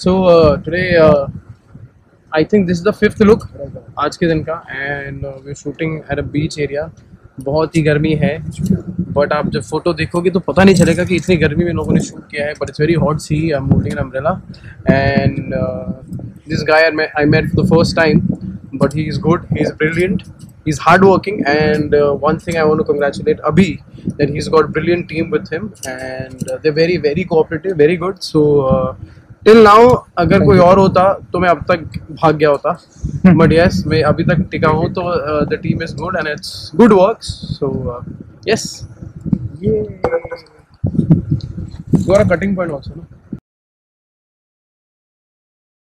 So today I think this is the fifth look आज के दिन का and we're shooting at a beach area. बहुत ही गर्मी है बट आप जब फोटो देखोगे तो पता नहीं चलेगा कि इतनी गर्मी में लोगों ने शूट किया है. But it's very hot see. I am holding an umbrella and this guy I met for the first time, but he is good. He is brilliant. He's hardworking, and one thing I want to congratulate Abhi that he's got a brilliant team with him, and they're very very cooperative, very good. So till now अगर कोई और होता तो मैं अब तक भाग गया होता, but yes मैं अभी तक टिका हूँ. तो the team is good and it's good works. So yes, yeah. You got a cutting point also, no?